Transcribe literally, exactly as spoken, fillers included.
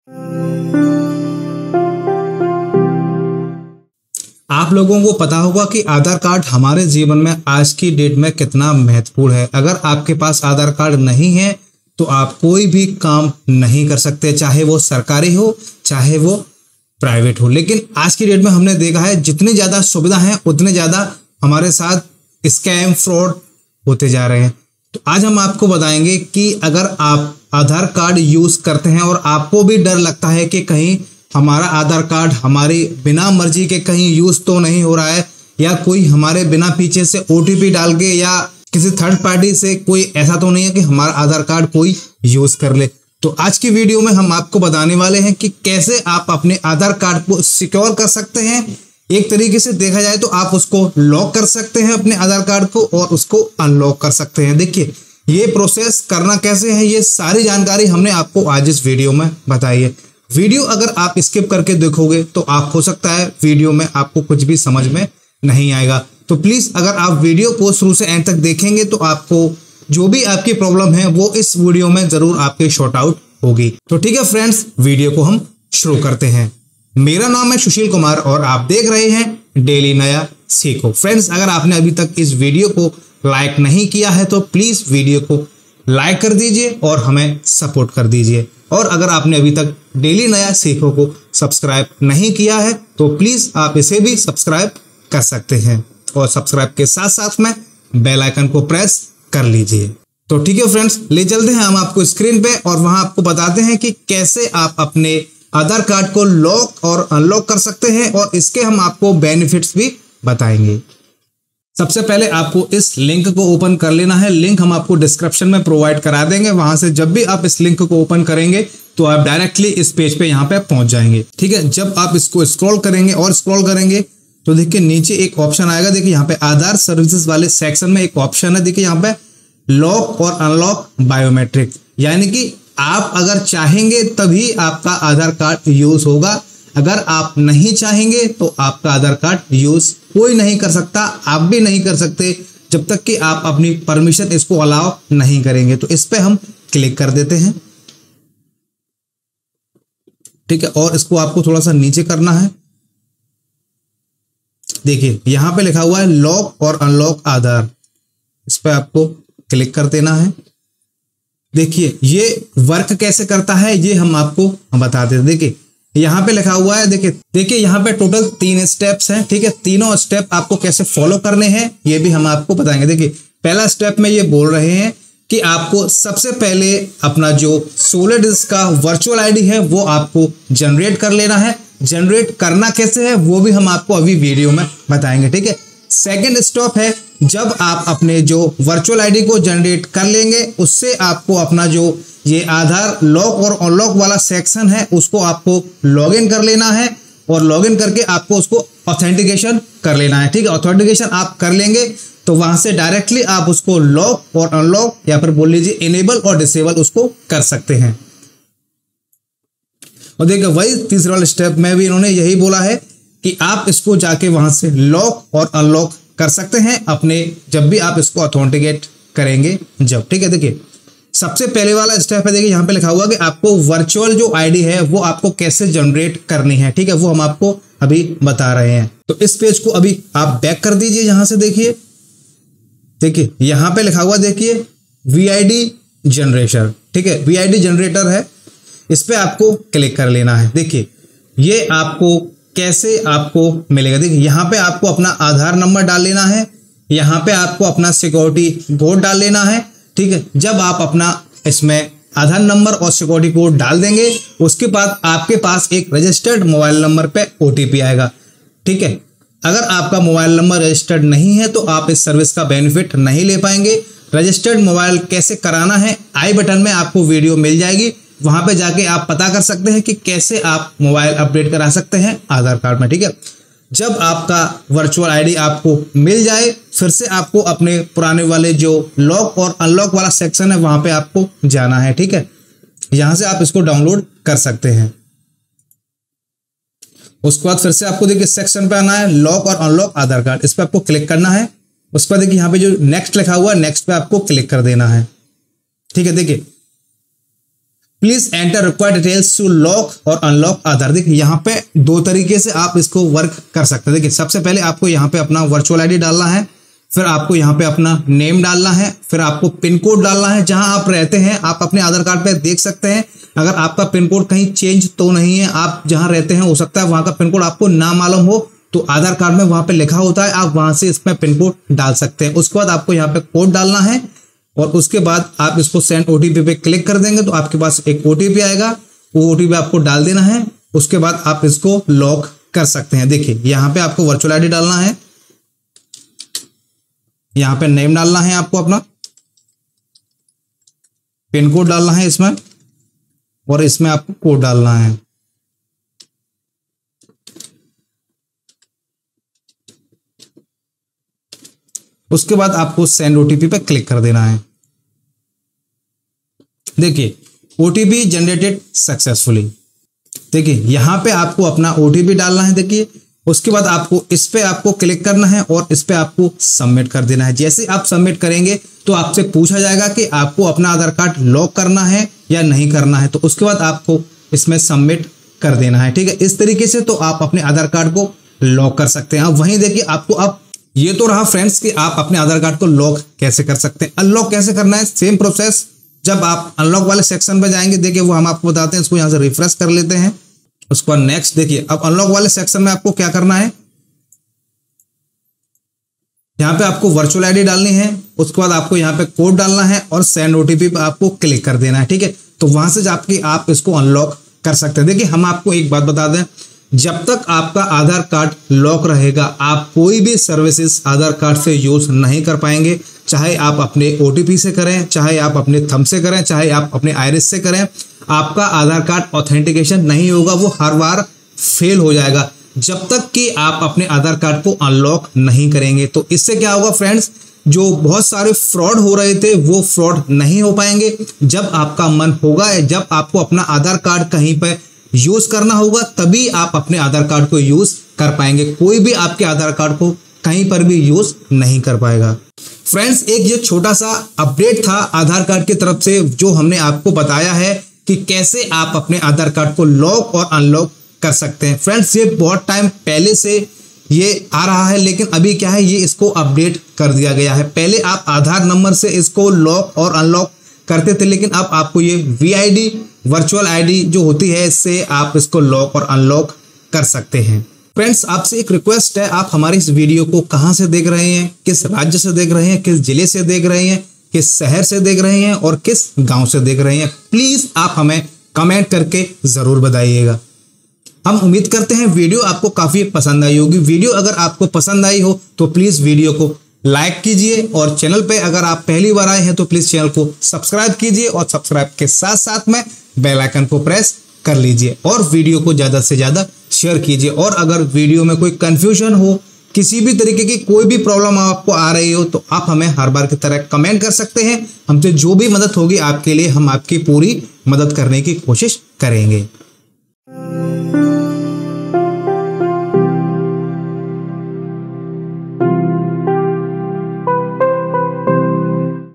आप लोगों को पता होगा कि आधार कार्ड हमारे जीवन में आज की डेट में कितना महत्वपूर्ण है। अगर आपके पास आधार कार्ड नहीं है तो आप कोई भी काम नहीं कर सकते, चाहे वो सरकारी हो चाहे वो प्राइवेट हो। लेकिन आज की डेट में हमने देखा है जितनी ज़्यादा सुविधा है उतने ज़्यादा हमारे साथ स्कैम फ्रॉड होते जा रहे हैं। तो आज हम आपको बताएंगे कि अगर आप आधार कार्ड यूज़ करते हैं और आपको भी डर लगता है कि कहीं हमारा आधार कार्ड हमारी बिना मर्जी के कहीं यूज़ तो नहीं हो रहा है, या कोई हमारे बिना पीछे से ओटीपी डाल के या किसी थर्ड पार्टी से कोई ऐसा तो नहीं है कि हमारा आधार कार्ड कोई यूज़ कर ले। तो आज की वीडियो में हम आपको बताने वाले हैं कि कैसे आप अपने आधार कार्ड को सिक्योर कर सकते हैं। एक तरीके से देखा जाए तो आप उसको लॉक कर सकते हैं अपने आधार कार्ड को, और उसको अनलॉक कर सकते हैं। देखिए ये प्रोसेस करना कैसे है, ये सारी जानकारी हमने आपको आज इस वीडियो में बताई है। वीडियो अगर आप स्किप करके देखोगे तो आप हो सकता है वीडियो में आपको कुछ भी समझ में नहीं आएगा। तो प्लीज़ अगर आप वीडियो को शुरू से एंड तक देखेंगे तो आपको जो भी आपकी प्रॉब्लम है वो इस वीडियो में ज़रूर आपके शॉर्ट आउट होगी। तो ठीक है फ्रेंड्स, वीडियो को हम शुरू करते हैं। मेरा नाम है सुशील कुमार और आप देख रहे हैं डेली नया सीखो। फ्रेंड्स, अगर आपने अभी तक इस वीडियो को लाइक नहीं किया है तो प्लीज़ वीडियो को लाइक कर दीजिए और हमें सपोर्ट कर दीजिए। और अगर आपने अभी तक डेली नया सीखो को सब्सक्राइब नहीं किया है तो प्लीज़ आप इसे भी सब्सक्राइब कर सकते हैं, और सब्सक्राइब के साथ साथ में बेल आइकन को प्रेस कर लीजिए। तो ठीक है फ्रेंड्स, ले चलते हैं हम आपको स्क्रीन पे और वहां आपको बताते हैं कि कैसे आप अपने आधार कार्ड को लॉक और अनलॉक कर सकते हैं, और इसके हम आपको बेनिफिट्स भी बताएंगे। सबसे पहले आपको इस लिंक को ओपन कर लेना है। लिंक हम आपको डिस्क्रिप्शन में प्रोवाइड करा देंगे। वहां से जब भी आप इस लिंक को ओपन करेंगे तो आप डायरेक्टली इस पेज पे यहाँ पे पहुंच जाएंगे। ठीक है, जब आप इसको स्क्रॉल करेंगे और स्क्रॉल करेंगे तो देखिए नीचे एक ऑप्शन आएगा। देखिए यहाँ पे आधार सर्विसेज वाले सेक्शन में एक ऑप्शन है, देखिए यहाँ पे लॉक और अनलॉक बायोमेट्रिक, यानी कि आप अगर चाहेंगे तभी आपका आधार कार्ड यूज होगा। अगर आप नहीं चाहेंगे तो आपका आधार कार्ड यूज कोई नहीं कर सकता, आप भी नहीं कर सकते जब तक कि आप अपनी परमिशन इसको अलाउ नहीं करेंगे। तो इस पे हम क्लिक कर देते हैं। ठीक है, और इसको आपको थोड़ा सा नीचे करना है। देखिए यहां पे लिखा हुआ है लॉक और अनलॉक आधार, इस पे आपको क्लिक कर देना है। देखिए ये वर्क कैसे करता है ये हम आपको बता देते हैं। देखिए यहाँ पे लिखा हुआ है, देखिए देखिए यहाँ पे टोटल तीन स्टेप्स हैं। ठीक है, तीनों स्टेप आपको कैसे फॉलो करने हैं ये भी हम आपको बताएंगे। देखिए पहला स्टेप में ये बोल रहे हैं कि आपको सबसे पहले अपना जो सोलह डिजिट का वर्चुअल आईडी है वो आपको जनरेट कर लेना है। जनरेट करना कैसे है वो भी हम आपको अभी वीडियो में बताएंगे। ठीक है, सेकेंड स्टेप है जब आप अपने जो वर्चुअल आईडी को जनरेट कर लेंगे उससे आपको अपना जो ये आधार लॉक और अनलॉक वाला सेक्शन है उसको आपको लॉगिन कर लेना है, और लॉगिन करके आपको उसको ऑथेंटिकेशन कर लेना है। ठीक है, ऑथेंटिकेशन आप कर लेंगे तो वहां से डायरेक्टली आप उसको लॉक और अनलॉक या फिर बोल लीजिए इनेबल और डिसेबल उसको कर सकते हैं। और देखिए वही तीसरा वाले स्टेप में भी इन्होंने यही बोला है कि आप इसको जाके वहां से लॉक और अनलॉक कर सकते हैं अपने, जब भी आप इसको ऑथेंटिकेट करेंगे जब। ठीक है, देखिए सबसे पहले वाला स्टेप है, देखिए यहाँ पे लिखा हुआ कि आपको वर्चुअल जो आईडी है वो आपको कैसे जनरेट करनी है। ठीक है, वो हम आपको अभी बता रहे हैं। तो इस पेज को अभी आप बैक कर दीजिए। यहां से देखिए देखिए यहाँ पे लिखा हुआ देखिए वीआईडी जनरेटर। ठीक है, वीआईडी जनरेटर है, इस पे आपको क्लिक कर लेना है। देखिए ये आपको कैसे आपको मिलेगा। देखिए यहाँ पे आपको अपना आधार नंबर डाल लेना है, यहाँ पे आपको अपना सिक्योरिटी कोड डाल लेना है। ठीक है, जब आप अपना इसमें आधार नंबर और सिक्योरिटी कोड डाल देंगे उसके बाद आपके पास एक रजिस्टर्ड मोबाइल नंबर पे ओटीपी आएगा। ठीक है, अगर आपका मोबाइल नंबर रजिस्टर्ड नहीं है तो आप इस सर्विस का बेनिफिट नहीं ले पाएंगे। रजिस्टर्ड मोबाइल कैसे कराना है आई बटन में आपको वीडियो मिल जाएगी, वहां पे जाके आप पता कर सकते हैं कि कैसे आप मोबाइल अपडेट करा सकते हैं आधार कार्ड में। ठीक है, जब आपका वर्चुअल आईडी आपको मिल जाए फिर से आपको अपने पुराने वाले जो लॉक और अनलॉक वाला सेक्शन है वहां पे आपको जाना है। ठीक है, यहां से आप इसको डाउनलोड कर सकते हैं। उसके बाद फिर से आपको देखिए सेक्शन पे आना है लॉक और अनलॉक आधार कार्ड, इस पर आपको क्लिक करना है। उसके बाद देखिए यहाँ पे जो नेक्स्ट लिखा हुआ है नेक्स्ट पे आपको क्लिक कर देना है। ठीक है, देखिए please enter required details to lock और अनलॉक आधार। देखिए यहाँ पे दो तरीके से आप इसको वर्क कर सकते हैं। देखिए सबसे पहले आपको यहाँ पे अपना वर्चुअल आईडी डालना है, फिर आपको यहाँ पे अपना नेम डालना है, फिर आपको पिन कोड डालना है जहां आप रहते हैं। आप अपने आधार कार्ड पे देख सकते हैं, अगर आपका पिन कोड कहीं चेंज तो नहीं है, आप जहां रहते हैं हो सकता है वहां का पिन कोड आपको ना मालूम हो, तो आधार कार्ड में वहां पे लिखा होता है, आप वहां से इसमें पिन कोड डाल सकते हैं। उसके बाद आपको यहाँ पे कोड डालना है और उसके बाद आप इसको सेंड ओटीपी पे क्लिक कर देंगे तो आपके पास एक ओटीपी आएगा, वो ओटीपी आपको डाल देना है। उसके बाद आप इसको लॉक कर सकते हैं। देखिए यहाँ पे आपको वर्चुअल आईडी डालना है, यहाँ पे नेम डालना है, आपको अपना पिन कोड डालना है इसमें, और इसमें आपको कोड डालना है। उसके बाद आपको सेंड ओटीपी पे क्लिक कर देना है। देखिए ओटीपी जनरेटेड सक्सेसफुली। देखिए यहां पे आपको अपना ओटीपी डालना है। देखिए उसके बाद आपको इस पे आपको क्लिक करना है और इस पे आपको सबमिट कर देना है। जैसे आप सबमिट करेंगे तो आपसे पूछा जाएगा कि आपको अपना आधार कार्ड लॉक करना है या नहीं करना है, तो उसके बाद आपको इसमें सबमिट कर देना है। ठीक है, इस तरीके से तो आप अपने आधार कार्ड को लॉक कर सकते हैं। अब वहीं देखिए आपको अब ये तो रहा फ्रेंड्स कि आप अपने आधार कार्ड को लॉक कैसे कर सकते हैं। अनलॉक कैसे करना है, सेम प्रोसेस। जब आप अनलॉक वाले सेक्शन में जाएंगे, देखिए वो हम आपको बताते हैं, इसको यहां से रिफ्रेश कर लेते हैं। उसके बाद नेक्स्ट देखिए, अब अनलॉक वाले सेक्शन में आपको क्या करना है, यहाँ पे आपको वर्चुअल आईडी डालनी है, उसके बाद आपको यहाँ पे कोड डालना है और सेंड ओटीपी पे आपको क्लिक कर देना है। ठीक है, तो वहां से जाके आप इसको अनलॉक कर सकते हैं। देखिए हम आपको एक बात बता दें, जब तक आपका आधार कार्ड लॉक रहेगा आप कोई भी सर्विसेज आधार कार्ड से यूज नहीं कर पाएंगे। चाहे आप अपने ओटीपी से करें, चाहे आप अपने थंब से करें, चाहे आप अपने आइरिस से करें, आपका आधार कार्ड ऑथेंटिकेशन नहीं होगा, वो हर बार फेल हो जाएगा जब तक कि आप अपने आधार कार्ड को अनलॉक नहीं करेंगे। तो इससे क्या होगा फ्रेंड्स, जो बहुत सारे फ्रॉड हो रहे थे वो फ्रॉड नहीं हो पाएंगे। जब आपका मन होगा, जब आपको अपना आधार कार्ड कहीं पर यूज करना होगा, तभी आप अपने आधार कार्ड को यूज कर पाएंगे। कोई भी आपके आधार कार्ड को कहीं पर भी यूज नहीं कर पाएगा। फ्रेंड्स एक ये छोटा सा अपडेट था आधार कार्ड की तरफ से, जो हमने आपको बताया है कि कैसे आप अपने आधार कार्ड को लॉक और अनलॉक कर सकते हैं। फ्रेंड्स ये बहुत टाइम पहले से ये आ रहा है, लेकिन अभी क्या है, ये इसको अपडेट कर दिया गया है। पहले आप आधार नंबर से इसको लॉक और अनलॉक करते थे, लेकिन अब आपको ये V I D virtual ID जो होती है, इससे आप इसको लॉक और अनलॉक कर सकते हैं। फ्रेंड्स आपसे एक रिक्वेस्ट है, आप हमारी इस वीडियो को कहां से देख रहे हैं, किस राज्य से देख रहे हैं, किस जिले से देख रहे हैं, किस शहर से देख रहे हैं और किस गांव से देख रहे हैं, प्लीज आप हमें कमेंट करके जरूर बताइएगा। हम उम्मीद करते हैं वीडियो आपको काफी पसंद आई होगी। वीडियो अगर आपको पसंद आई हो तो प्लीज वीडियो को लाइक कीजिए, और चैनल पे अगर आप पहली बार आए हैं तो प्लीज चैनल को सब्सक्राइब कीजिए, और सब्सक्राइब के साथ साथ में बेल आइकन को प्रेस कर लीजिए, और वीडियो को ज्यादा से ज्यादा शेयर कीजिए। और अगर वीडियो में कोई कंफ्यूजन हो, किसी भी तरीके की कोई भी प्रॉब्लम आपको आ रही हो, तो आप हमें हर बार की तरह कमेंट कर सकते हैं। हमसे जो भी मदद होगी आपके लिए, हम आपकी पूरी मदद करने की कोशिश करेंगे।